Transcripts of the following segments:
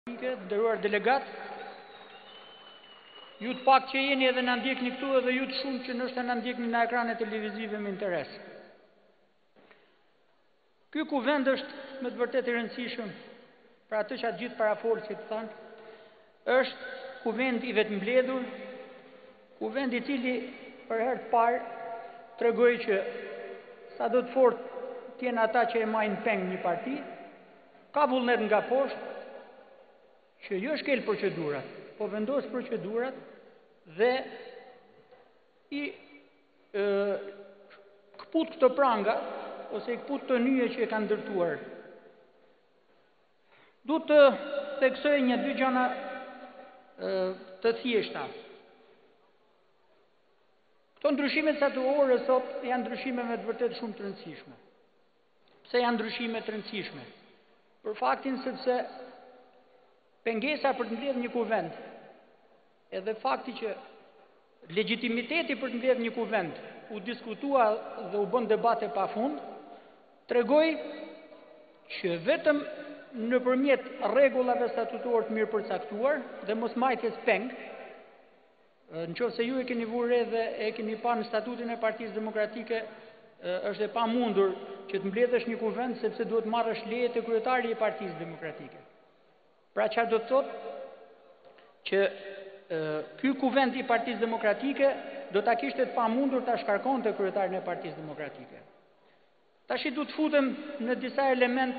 Nderuar delegat, ju të pak që jeni edhe në ndjekni këtu edhe ju të shumë që nështë në ndjekni në ekranet televizive me interes. Ky kuvend është me të vërtet i rëndësishëm, për atë që atë gjithë parafolë që të thanë, është kuvend i vetë mbledhur, kuvend i cili për herë të parë tregoj që sa do të fort tjenë ata që e majnë peng një parti, ka vullnet nga poshtë, që jo shkel procedurat, po vendos procedurat dhe i këput këto pranga, ose i këput të nyje që e kanë ndërtuar. Du të theksoj një dy gjana të thjeshta. Këto ndryshimet sa të orë sot janë ndryshime me të vërtet shumë të rëndësishme. Pse janë ndryshime të rëndësishme? Për faktin sepse pengesa për të mbledhur një kuvend, edhe fakti që legitimiteti për të mbledhur një kuvend u diskutua dhe u bën debate pafund, tregoi që vetëm nëpërmjet rregullave statutore të mirë përcaktuar dhe mosmajtjes peng, nëse ju e keni vurë dhe e keni pa në statutin e Partisë Demokratike, është e pamundur që të mbledhësh një kuvend sepse duhet marrësh leje te kryetari i Partisë Demokratike. Pra çfarë do të thotë që ky kuvend i Partisë Demokratike do ta kishte të pamundur ta shkarkonte kryetarin e Partisë Demokratike. Tash do të futem në disa element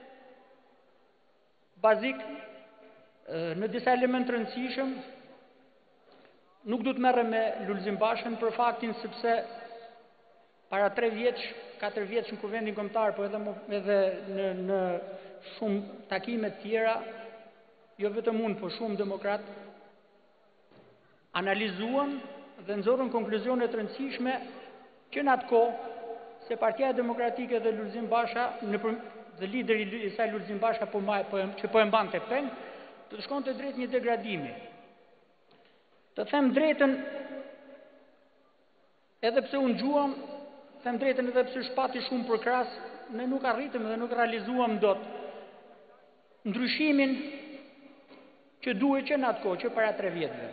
bazik, në disa element të rëndësishëm. Nuk do të merrem me Lulzim Bashën për faktin sepse para 3 vjeç, 4 vjeç në kuvendin kombëtar, po edhe në shumë takime të tjera, jo vetëm unë, po shumë demokrat, analizuan dhe nxorën konkluzione të rëndësishme që në atë kohë se Partia Demokratike dhe Lulzim Basha dhe lideri i saj Lulzim Basha që po e mbante peng, të shkonte drejt një degradimi. Të them drejtën, edhe pse unë gjuam, them drejtën edhe pse shpati shumë për kras, ne nuk arritëm dhe nuk realizuam dot ndryshimin që duhet që në atë kohë, që para 3 vjetëve.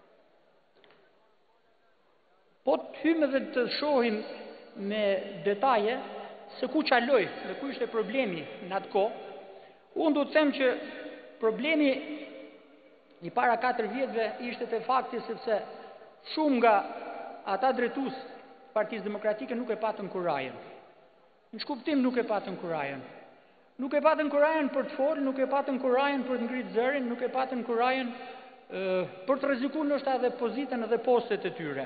Po të hymë dhe të shohim me detaje se ku qaloj dhe ku ishte problemi në atë kohë, unë du të them që problemi i para 4 vjetëve ishte të fakti sepse shumë nga ata drejtues Partisë Demokratike nuk e patën kurajën. Në shkuptim nuk e patën kurajën. Nuk e patën kurajën për të folë, nuk e patën kurajën për të ngritë zërin, nuk e patën kurajën për të rrezikuar ndoshta edhe pozitën edhe postet e tyre.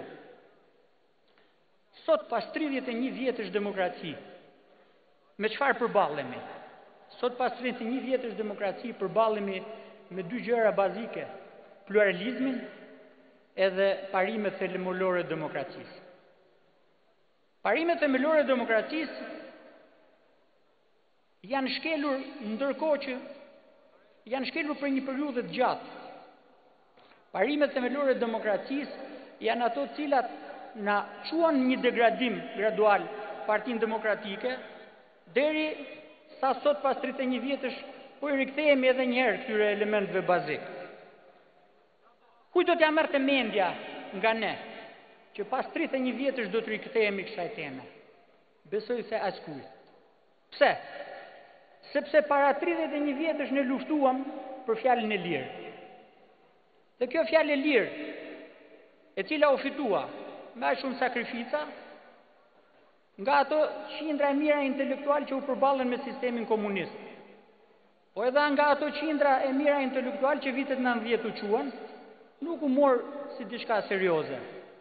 Sot pas 31 vjetësh demokraci, me çfarë përballemi? Sot pas 31 vjetësh demokraci përballemi me 2 gjëra bazike, pluralizmin edhe parimet themelore të demokracisë. Parimet themelore të demokracisë janë shkelur ndërkohë që janë shkelur për një periudhë të gjatë. Parimet themelore të demokracisë janë ato të cilat na çuan një degradim gradual Partinë Demokratike deri sa sot pas 31 vjetësh po i rikthehemi edhe një herë këtyre elementeve bazik. Kujt do t'ja merrte mendja nga ne që pas 31 vjetësh do të rikthehemi kësaj teme? Besoj se askujt. Pse? Sepse para 31 vjetësh ne luftuam për fjalën e lirë. Dhe kjo fjalë e lirë, e cila u fitua me aq shumë sakrifica, nga ato qindra e mira intelektual që u përballën me sistemin komunist, po edhe nga ato qindra e mira intelektual që vitet 90 u quan, nuk u mor si diçka serioze.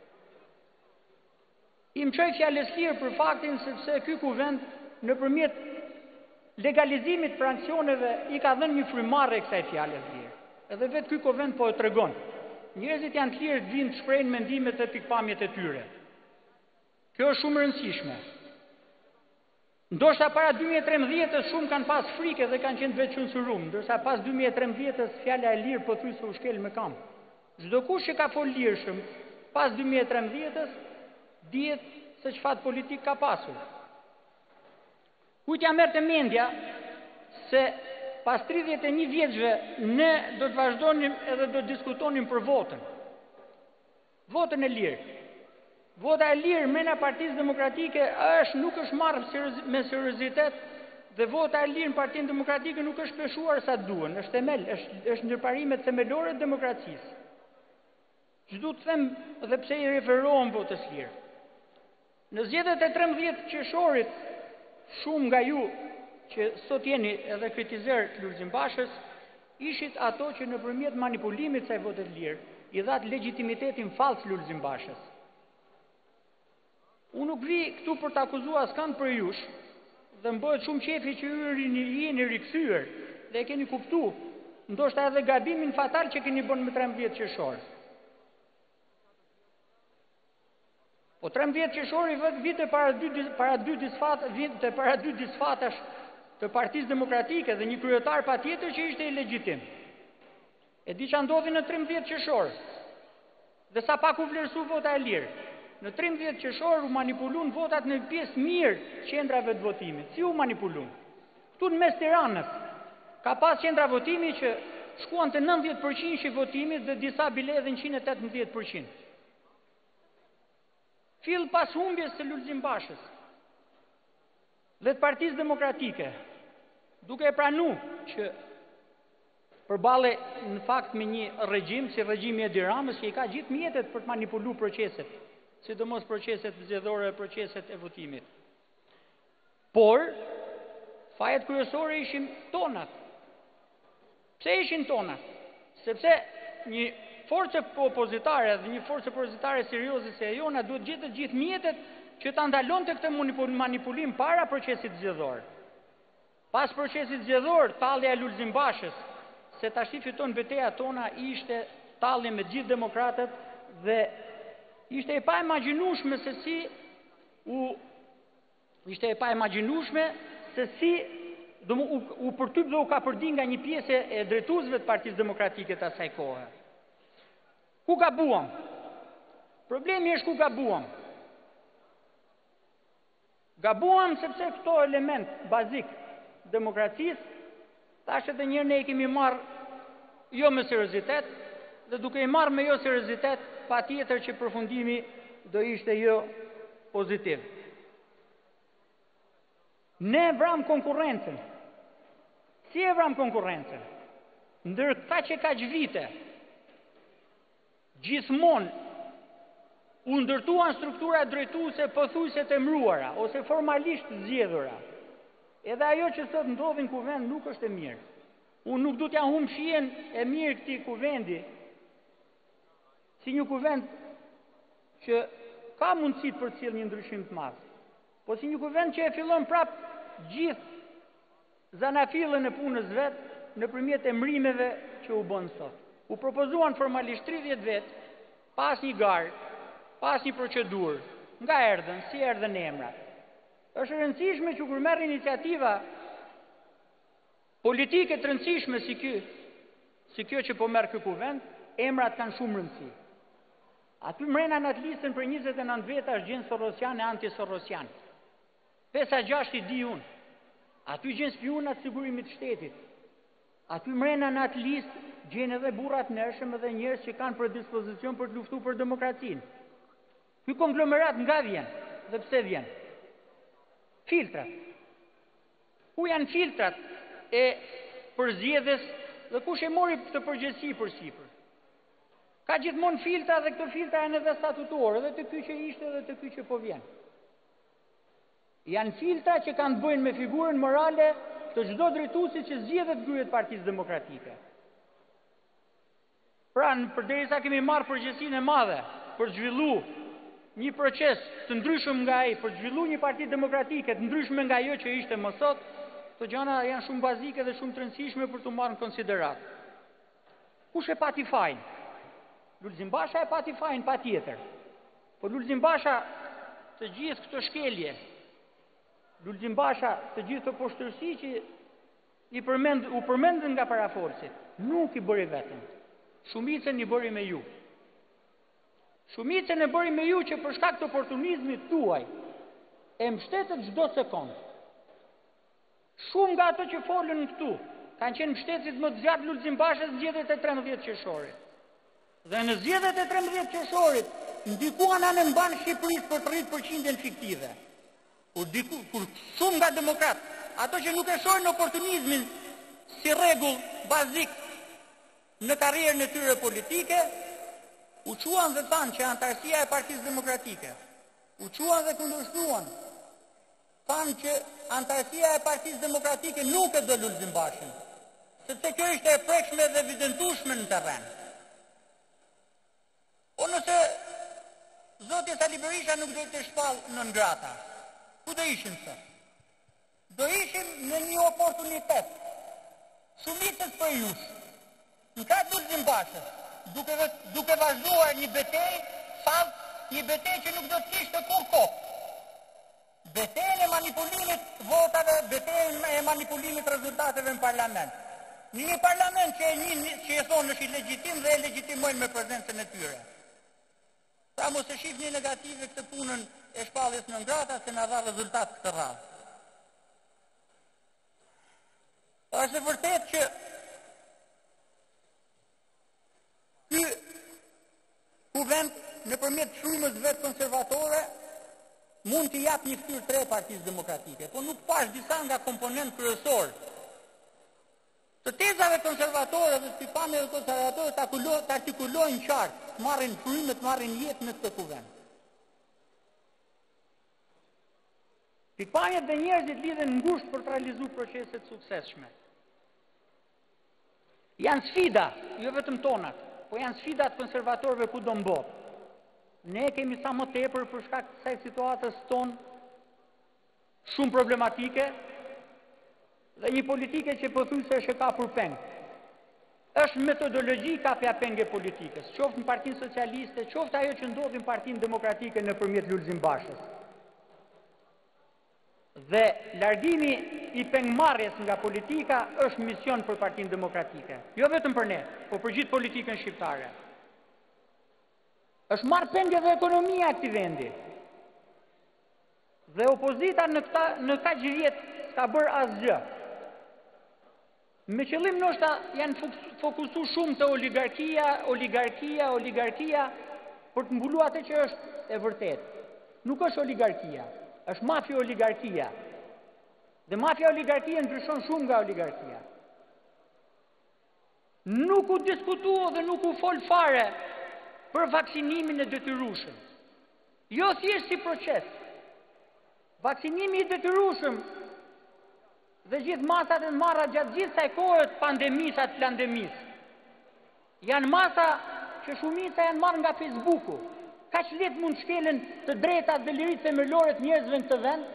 I më çoj fjalës lirë për faktin sepse ky kuvend nëpërmjet legalizimit për anksioneve i ka dhënë një frymarrje kësaj fjalës lirë. Edhe vetë ky kuvend po e tregon. Njerëzit janë të lirë të vinë të shprehin mendimet dhe pikpamjet e tyre. Kjo është shumë e rëndësishme. Ndoshta para 2013 shumë kanë pas frikë dhe kanë qenë vetë censuruar, ndërsa pas 2013 fjala e lirë pothuajse u shkel me kam. Çdo kush që ka fol lirshëm pas 2013 dihet se çfarë politik ka pasur. Kujt ja merrte mendja se pas 31 vjetëve ne do të vazhdonim edhe do të diskutonim për votën. Votën e lirë. Vota e lirë mrena Partisë Demokratike nuk është marrë me seriozitet dhe vota e lirë në Partinë Demokratike nuk është peshuar sa duhen, është themel, është ndërparimet themelore të demokracisë. Që du të them dhe pse i referohem votës lirë. Në zgjedhjet e 13 qershorit, shumë nga ju që sot jeni edhe kritizer të Lulzim Bashës, ishit ato që nëpërmjet manipulimit saj votet lirë, i dhatë legitimitetin fals Lulzim Bashës. Unë nuk vi këtu për të akuzua askan për jush, dhe më bëhet shumë qefi që ju jeni rikthyer dhe e keni kuptu, ndoshta edhe gabimin fatal që keni bën me 13 qershor. Po 13 qershori vite para dy disfatash të Partisë Demokratike dhe një kryetar patjetër që ishte ilegjitim. E di që ndodhi në 13 qershor. Dhe sa pak u vlerësu vota e lirë. Në 13 qershor u manipulun votat në pjesë mirë qendrave të votimit. Si u manipulun? Këtu në mes Tiranës ka pas qendra votimi që shkuan të 90% i votimit dhe disa bile edhe 118%. Fill pas humbjes të Lulzim Bashës dhe të Partisë Demokratike, duke e pranu që përballë në fakt me një regjim, si regjimi Edi Ramës, që i ka gjithë mjetet për të manipulu proceset, sidomos proceset zgjedhore e proceset e votimit. Por, fajet kryesore ishin tonat. Pse ishin tonat? Sepse një forcë opozitare dhe një forcë opozitare serioze se e jona duhet gjithë mjetet që ta ndalonte këtë manipulim para procesit zgjedhor. Pas procesit zgjedhor, tallja e Lulzim Bashës, se tash i fiton betejë tona, ishte tallje me gjithë demokratët dhe ishte e pa imagjinueshme se si u përtyp dhe u ka përdi nga një pjesë e drejtuesve të Partisë Demokratike të asaj kohe. Ku gabuam? Problemi është ku gabuam. Gabuam sepse këto element bazik demokracisë, tash edhe njërë ne i kemi marrë jo me seriozitet, dhe duke i marrë me jo seriozitet, pa tjetër që përfundimi do ishte jo pozitiv. Ne vram konkurrencën. Si e vram konkurrencën? Ndër kaq vite, gjithmonë u ndërtuan struktura drejtuese pothuajse të emëruara ose formalisht zgjedhura. Edhe ajo që sot ndodhin kuvend nuk është e mirë. Unë nuk du t'ja humb shihen e mirë këtij kuvendi, si një kuvend që ka mundësi për të sjellë një ndryshim të madh, po si një kuvend që e fillon prap gjithë zanafillën e punës vet nëpërmjet emërimeve që u bën sot. U propozuan formalisht 30 vet, pas një garë, pas një procedurë, nga erdhën, si erdhën emrat. Është rëndësishme që kur merr iniciativa politike të rëndësishme si kjo që po merr ky kuvend, emrat kanë shumë rëndësi. Aty mrena në atë listën për 29 veta është gjenë Sorosian e anti-Sorosian. 5-6 i di unë. Aty gjenë spionat sigurimit shtetit. Aty mrena në atë listë gjenë edhe burrat nërshëm edhe njerëz që kanë predispozicion për të luftuar për demokracinë. Ky konglomerat nga vjen dhe pse vjen? Filtrat. Ku janë filtrat e përzgjedhjes dhe kush e mori këtë përgjegjësi për sipër? Ka gjithmonë filtra dhe këto filtra janë edhe statutorë, edhe të ky që ishte edhe të ky që po vjen. Janë filtra që kanë të bëjnë me figurën morale të çdo drejtuesi që zgjedhet kryet Partisë Demokratike. Pra, përderisa kemi marrë përgjegjësinë e madhe për të zhvilluar një proces të ndryshëm nga ai, për të zhvilluar një parti demokratike të ndryshme nga ajo që ishte më sot, këto gjëra janë shumë bazike dhe shumë të rëndësishme për të marrë në konsiderat. Kush e pati fajin? Lulzim Basha e pati fajin patjetër. Po Lulzim Basha të gjithë këto shkelje, Lulzim Basha të gjithë të poshtërsi që u përmendën nga paraforcit, nuk i bëri vetëm. Shumicën i bëri me ju. Shumicën e bëri me ju që për shkak të oportunizmit tuaj e mbështetët çdo sekond. Shumë nga ato që folën këtu kanë qenë mbështetësit më të zjarrt Lulzim Bashës në zgjedhjet e 13 qershorit. Dhe në zgjedhjet e 13 qershorit ndikuan anë mban Shqipërisë për të rritë përqindjen fiktive. Kur shumë nga demokrat, ato që nuk e shohin oportunizmin si rregull bazik në karrierën e tyre politike, u quan dhe thanë që antarësia e Partisë Demokratike, u quan dhe kundërshtuan, thanë që antarësia e Partisë Demokratike nuk e do Lulzim Bashën, sepse kjo ishte e prekshme dhe evidentueshme në terren. Po nëse zoti Sali Berisha nuk do të shpallë në ngrata, ku do ishim sot? Do ishim në një oportunitet, shumicës për jush, në ka Lulzim Bashës, duke vazhduar një betejë, një betejë që nuk do të kishte kur kohë. Betejën e manipulimit votave, betejën e manipulimit rezultateve në parlament. Në një parlament që e thonë është i legjitim dhe e legjitimojnë me prezencën e tyre. Pra mos e shihni negative këtë punën e shpalljes në ngrata se na dha rezultat këtë radhë. Është e vërtetë që ky kuvend nëpërmjet frymës vetë konservatore mund të jap një fytyrë tre Partisë Demokratike, por nuk pash disa nga komponentë kryesorë të tezave konservatore dhe sipame dhe konservatore të artikulojnë qartë, të marrin frymë, të marrin jetë në këtë kuvend. Pikpamjet dhe njerëzit lidhen ngushtë për të realizuar procese të suksesshme. Janë sfida, jo vetëm tonat, po janë sfidat konservatorëve kudo në botë. Ne kemi sa më tepër për shkak të kësaj situatës tonë shumë problematike dhe një politike që pothuajse është e kapur peng. Është metodologji kapja penge politikës, qoftë në Partinë Socialiste, qoftë ajo që ndodhi në Partinë Demokratike nëpërmjet Lulzim Bashës. Dhe largimi i pengmarrjes nga politika është mision për Partinë Demokratike. Jo vetëm për ne, por për gjithë politikën shqiptare. Është marrë penge dhe ekonomia e këtij vendi. Dhe opozita në kaq vjet s'ka bërë asgjë. Me qëllim ndoshta janë fokusuar shumë te oligarkia për të mbuluar atë që është e vërtetë. Nuk është oligarkia, është mafia-oligarkia. Dhe mafia-oligarkia ndryshon shumë nga oligarkia. Nuk u diskutua dhe nuk u fol fare për vaksinimin e detyrueshëm. Jo thjesht si proces. Vaksinimi i detyrueshëm dhe gjithë masat e marra gjatë gjithë kësaj kohe të pandemisë atë plandemisë. Janë masa që shumica janë marrë nga Facebooku. Kaq lehtë mund shkelen të drejtat dhe liritë themelore të njerëzve në këtë vend?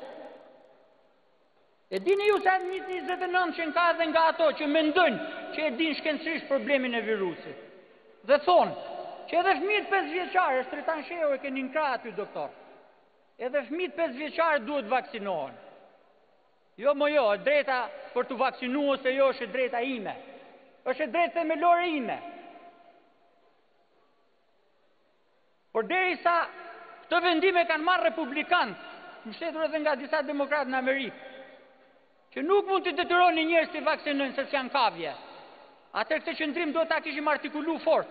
E dini ju se 29 që ka dhe nga ato që mendojnë që e din shkencërisht problemin e virusit. Dhe thonë që edhe fëmijët 5 vjeçarë, Stretan Shehu e keni nkra aty doktor. Edhe fëmijët 5 vjeçarë duhet vaksinohen. Jo, drejta për të vaksinuar se jo është drejta ime. Është drejtë themelore ime. Por derisa këto vendime kanë marrë republikanë, mbështetur edhe nga disa demokratë në Amerikë, që nuk mund të detyroni njerëz të vaksinojnë se janë kavje. Atëherë këtë qendrim do ta kishim artikuluar fort.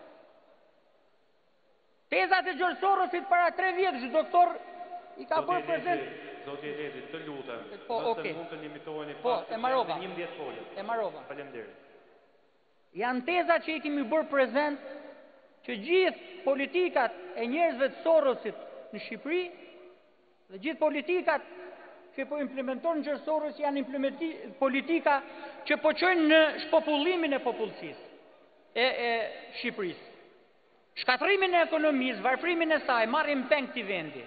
Tezat e George Sorosit para 3 vjetësh, doktor i ka bërë prezent. Zoti Eledi, të lutem, nëse mund të limitoheni e marrova. 11 folje. E marrova. Faleminderit. Janë teza që i kemi bërë prezent që gjithë politikat e njerëzve të Sorosit në Shqipëri dhe gjithë politikat që po implementojnë George Soros janë politika që po çojnë në shpopullimin e popullsisë e Shqipërisë. Shkatrimin e ekonomisë, varfrimin e saj, marrin peng këtij vendi.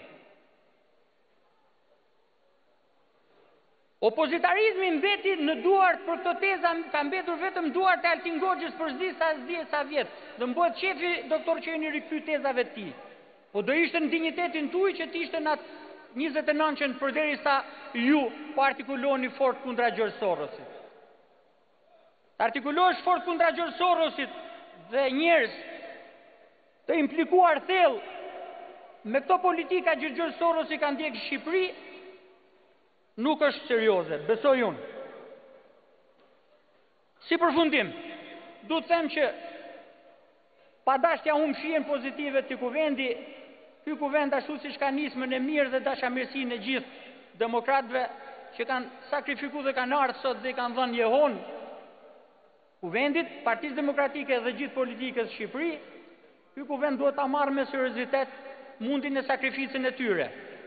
Opozitarizmi mbeti në duart për këto teza, ka mbetur vetëm duart e Altin Goxhës për s'di sa vjet. Do bëhet shefi doktor që jeni rikthy tezave të tij. Po do ishte në dinjitetin tuaj që të ishte në 29-ën përderisa ju po artikuloni fort kundra George Sorosit. Të artikulohesh fort kundra George Sorosit dhe njerëz të implikuar thellë me këto politika që George Sorosi ka ndjekë në Shqipëri, nuk është serioze, besoj unë. Si përfundim, du të them që pa dashtja humbë shihen pozitive të kuvendi, ky kuvend ashtu siç ka nismën e mirë dhe dashamirësinë e gjithë demokratëve që kanë sakrifikuar dhe kanë ardhur sot dhe kanë dhënë jehon kuvendit, Partisë Demokratike dhe gjithë politikës Shqipëri, ky kuvend duhet ta marrë me seriozitet mundin e sakrificën e tyre.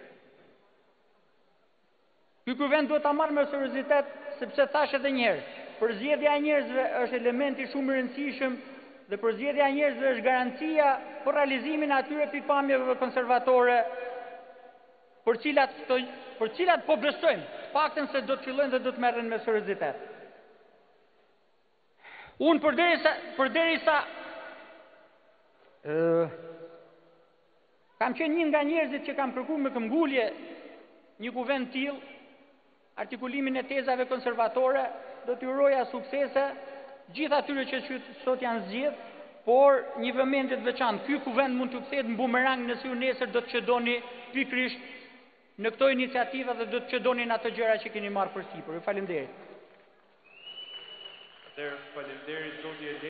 Ky kuvend duhet ta marrë me seriozitet sepse thash edhe një herë, përzgjedhja e njerëzve është elementi shumë i rëndësishëm dhe përzgjedhja e njerëzve është garancia për realizimin e atyre pikpamjeve konservatore për cilat po besojmë, të paktën se do të fillojnë dhe do të merren me seriozitet. Unë përderisa kam qenë një nga njerëzit që kam kërkuar me këmbgulje një kuvend tillë, artikulimin e tezave konservatore, do t'ju uroja suksese gjithë atyre që sot janë zgjedhur, por një vëmendje të veçantë, ky kuvend mund të kthehet në bumerang nëse ju nesër do të çdoni pikërisht në këto iniciativa dhe do të çdoni në ato gjëra që keni marrë përsipër. Ju falenderoj. Atëherë, faleminderit zoti